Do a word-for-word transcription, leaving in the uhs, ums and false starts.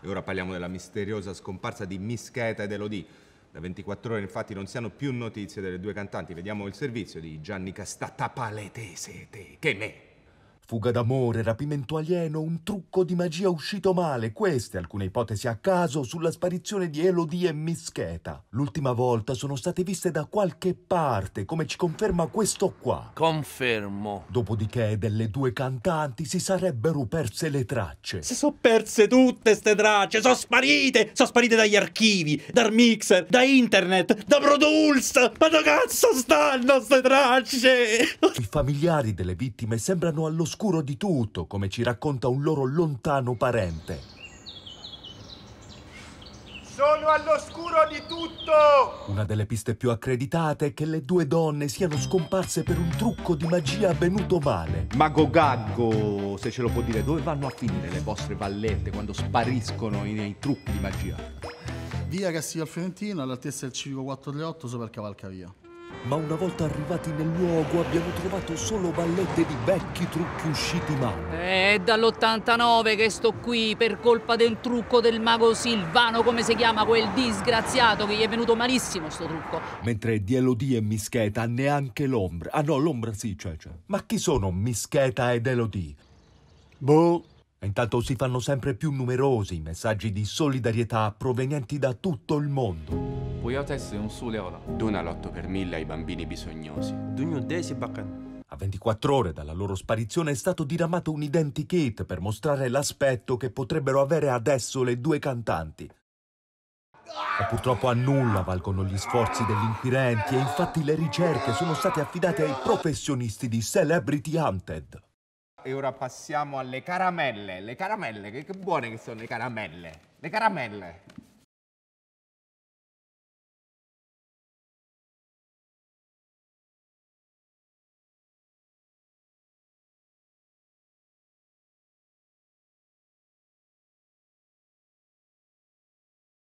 E ora parliamo della misteriosa scomparsa di Miss Cheta ed Elodie. Da ventiquattro ore infatti non si hanno più notizie delle due cantanti. Vediamo il servizio di Gianni Castatapalete, che me. Fuga d'amore, rapimento alieno, un trucco di magia uscito male. Queste alcune ipotesi a caso sulla sparizione di Elodie e Miss Cheta. L'ultima volta sono state viste da qualche parte, come ci conferma questo qua. Confermo. Dopodiché delle due cantanti si sarebbero perse le tracce. Si sono perse tutte ste tracce, sono sparite! Sono sparite dagli archivi, dal mixer, da internet, da Pro Tools! Ma dove cazzo stanno ste tracce? I familiari delle vittime sembrano all'oscuro di tutto, come ci racconta un loro lontano parente. Sono all'oscuro di tutto! Una delle piste più accreditate è che le due donne siano scomparse per un trucco di magia avvenuto male. Mago Gaggo, se ce lo può dire, dove vanno a finire le vostre vallette quando spariscono i, nei trucchi di magia? Via Castiglio al Fiorentino, all'altezza del civico quattrocentotrentotto, sopra Cavalcavia. Ma una volta arrivati nel luogo abbiamo trovato solo vallette di vecchi trucchi usciti male. È dall'ottantanove che sto qui per colpa del trucco del mago Silvano, come si chiama quel disgraziato che gli è venuto malissimo sto trucco. Mentre di Elodie e Miss Cheta neanche l'ombra. Ah no, l'ombra sì, c'è, c'è. Ma chi sono Miss Cheta ed Elodie? Boh. E intanto si fanno sempre più numerosi i messaggi di solidarietà provenienti da tutto il mondo. Dona l'otto per mille ai bambini bisognosi. A ventiquattro ore dalla loro sparizione è stato diramato un identikit per mostrare l'aspetto che potrebbero avere adesso le due cantanti. E purtroppo a nulla valgono gli sforzi degli inquirenti e infatti le ricerche sono state affidate ai professionisti di Celebrity Hunted. E ora passiamo alle caramelle. Le caramelle, che, che buone che sono le caramelle. Le caramelle.